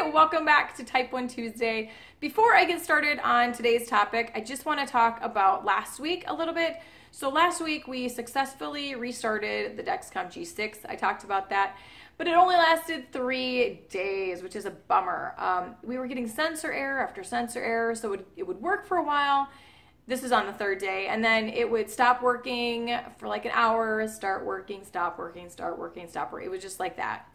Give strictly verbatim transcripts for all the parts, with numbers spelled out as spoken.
welcome back to Type one Tuesday. Before I get started on today's topic, I just want to talk about last week a little bit. So last week we successfully restarted the Dexcom G six. I talked about that, but it only lasted three days, which is a bummer. Um, we were getting sensor error after sensor error, so it would, it would work for a while. This is on the third day, and then it would stop working for like an hour, start working, stop working, start working, stop working. It was just like that.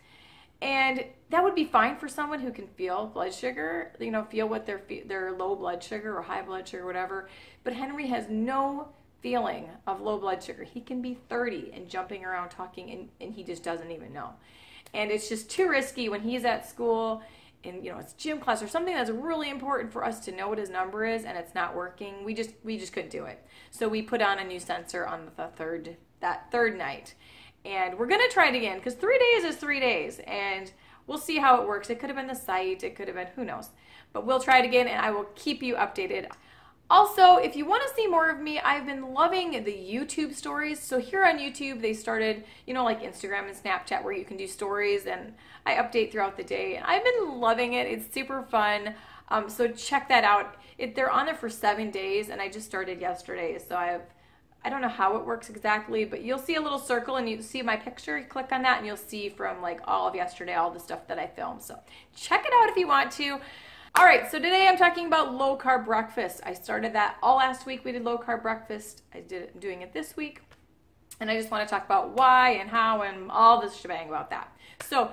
And that would be fine for someone who can feel blood sugar, you know, feel what their their low blood sugar or high blood sugar or whatever. But Henry has no feeling of low blood sugar. He can be thirty and jumping around talking, and, and he just doesn't even know. And it's just too risky when he's at school and, you know, it's gym class or something that's really important for us to know what his number is, and it's not working. We just we just couldn't do it. So we put on a new sensor on the third that third night. And we're going to try it again because three days is three days and we'll see how it works. It could have been the site. It could have been, who knows. But we'll try it again and I will keep you updated. Also, if you want to see more of me, I've been loving the YouTube stories. So here on YouTube, they started, you know, like Instagram and Snapchat where you can do stories and I update throughout the day. And I've been loving it. It's super fun. Um, so check that out. It, they're on there for seven days and I just started yesterday. So I have I don't know how it works exactly, but you'll see a little circle and you see my picture. You click on that and you'll see from like all of yesterday, all the stuff that I filmed. So check it out if you want to. All right, so today I'm talking about low carb breakfast. I started that all last week. We did low carb breakfast. I did it, I'm doing it this week. And I just want to talk about why and how and all this shebang about that. So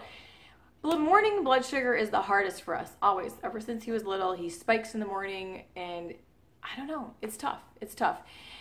morning blood sugar is the hardest for us, always. Ever since he was little, he spikes in the morning and I don't know, it's tough. It's tough.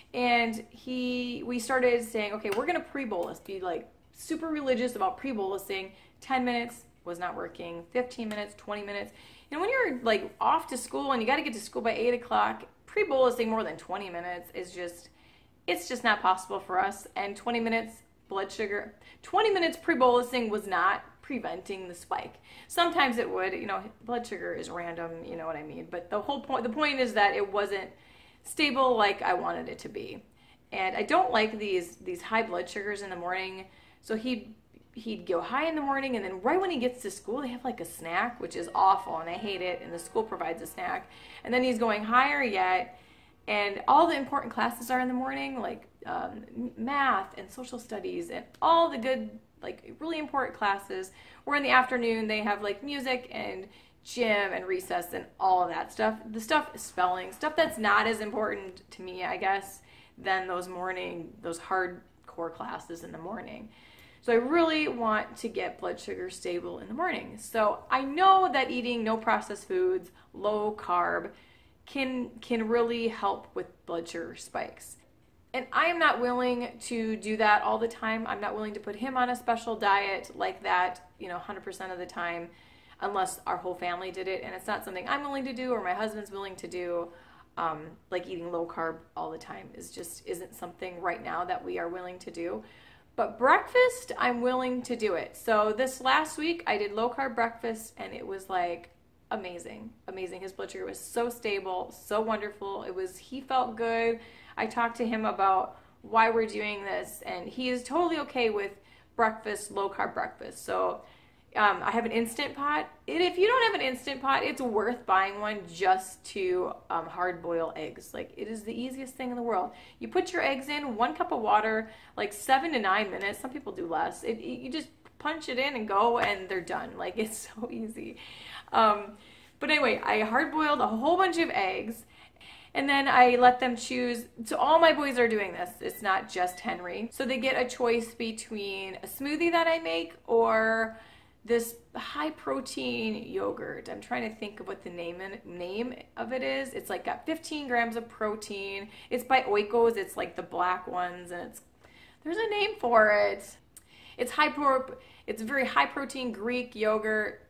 And he, we started saying, okay, we're going to pre-bolus, be like super religious about pre-bolusing. ten minutes was not working, fifteen minutes, twenty minutes. And when you're like off to school and you got to get to school by eight o'clock, pre-bolusing more than twenty minutes is just, it's just not possible for us. And twenty minutes blood sugar, twenty minutes pre-bolusing was not preventing the spike. Sometimes it would, you know, blood sugar is random, you know what I mean? But the whole point, the point is that it wasn't stable like I wanted it to be. And I don't like these these high blood sugars in the morning. So he'd, he'd go high in the morning and then right when he gets to school, they have like a snack, which is awful and I hate it. And the school provides a snack. And then he's going higher yet. And all the important classes are in the morning, like um, math and social studies and all the good, like really important classes. Or in the afternoon, they have like music and gym and recess and all of that stuff. The stuff, spelling, stuff that's not as important to me, I guess, than those morning, those hardcore classes in the morning. So I really want to get blood sugar stable in the morning. So I know that eating no processed foods, low carb, can, can really help with blood sugar spikes. And I am not willing to do that all the time. I'm not willing to put him on a special diet like that, you know, one hundred percent of the time, unless our whole family did it, and it's not something I'm willing to do or my husband's willing to do. Um, like eating low carb all the time is just isn't something right now that we are willing to do. But breakfast, I'm willing to do it. So this last week I did low carb breakfast and it was like amazing, amazing. His blood sugar was so stable, so wonderful. It was, he felt good. I talked to him about why we're doing this and he is totally okay with breakfast, low carb breakfast. So Um, I have an Instant Pot. It, if you don't have an Instant Pot, it's worth buying one just to um, hard boil eggs. Like, it is the easiest thing in the world. You put your eggs in, one cup of water, like seven to nine minutes. Some people do less. It, it, you just punch it in and go, and they're done. Like, it's so easy. Um, but anyway, I hard boiled a whole bunch of eggs, and then I let them choose. So all my boys are doing this. It's not just Henry. So they get a choice between a smoothie that I make or this high protein yogurt. I'm trying to think of what the name name of it is. It's like got fifteen grams of protein. It's by Oikos. It's like the black ones, and it's there's a name for it. It's high pro. It's very high protein Greek yogurt.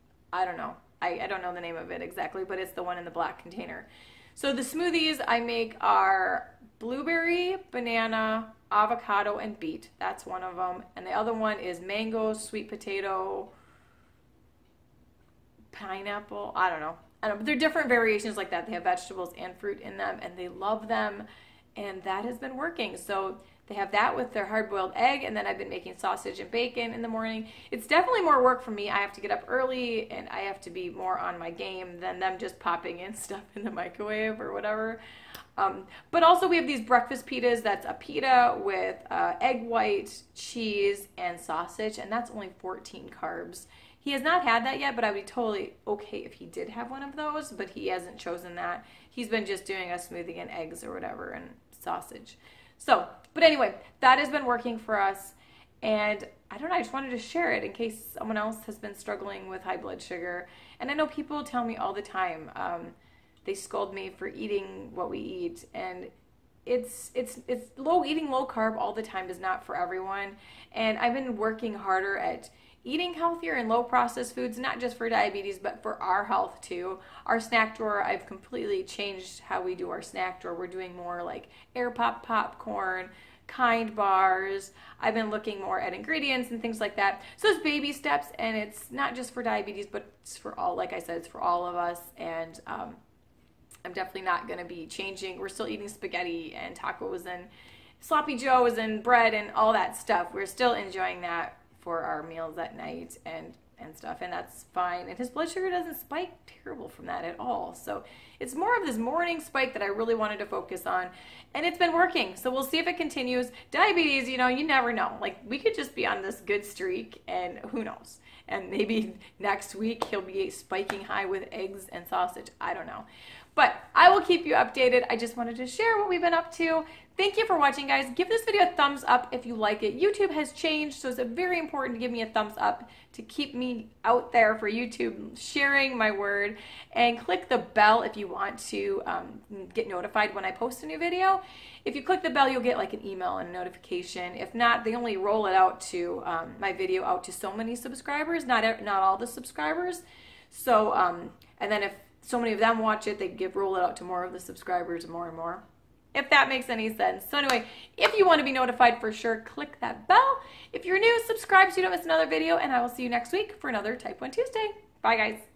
I don't know. I, I don't know the name of it exactly, but it's the one in the black container. So the smoothies I make are blueberry, banana, avocado, and beet. That's one of them. And the other one is mango, sweet potato, pineapple. I don't know. I don't know. But they're different variations like that. They have vegetables and fruit in them, and they love them. And that has been working. So they have that with their hard-boiled egg, and then I've been making sausage and bacon in the morning. It's definitely more work for me. I have to get up early, and I have to be more on my game than them just popping in stuff in the microwave or whatever. Um, but also we have these breakfast pitas. That's a pita with uh, egg white, cheese, and sausage, and that's only fourteen carbs. He has not had that yet, but I would be totally okay if he did have one of those, but he hasn't chosen that. He's been just doing a smoothie and eggs or whatever and sausage. So, but anyway, that has been working for us, and I don't know, I just wanted to share it in case someone else has been struggling with high blood sugar. And I know people tell me all the time, um, they scold me for eating what we eat, and it's it's it's low eating low carb all the time is not for everyone. And I've been working harder at eating healthier and low processed foods, not just for diabetes, but for our health too. Our snack drawer, I've completely changed how we do our snack drawer. We're doing more like Air Pop popcorn, Kind bars. I've been looking more at ingredients and things like that. So it's baby steps, and it's not just for diabetes, but it's for all, like I said, it's for all of us. And um, I'm definitely not going to be changing. We're still eating spaghetti and tacos and sloppy joes and bread and all that stuff. We're still enjoying that for our meals at night and and stuff, and that's fine. And his blood sugar doesn't spike terrible from that at all. So it's more of this morning spike that I really wanted to focus on, and it's been working. So we'll see if it continues. Diabetes, you know, you never know. Like, we could just be on this good streak, and who knows? And maybe next week he'll be spiking high with eggs and sausage. I don't know. But I will keep you updated. I just wanted to share what we've been up to. Thank you for watching, guys. Give this video a thumbs up if you like it. YouTube has changed, so it's very important to give me a thumbs up to keep me out there for YouTube, sharing my word. And click the bell if you want to um, get notified when I post a new video. If you click the bell, you'll get like an email and a notification. If not, they only roll it out to um, my video out to so many subscribers, not not all the subscribers. So, um, and then if so many of them watch it, they give roll it out to more of the subscribers, more and more, if that makes any sense. So anyway, if you want to be notified for sure, click that bell. If you're new, subscribe so you don't miss another video, and I will see you next week for another Type one Tuesday. Bye, guys.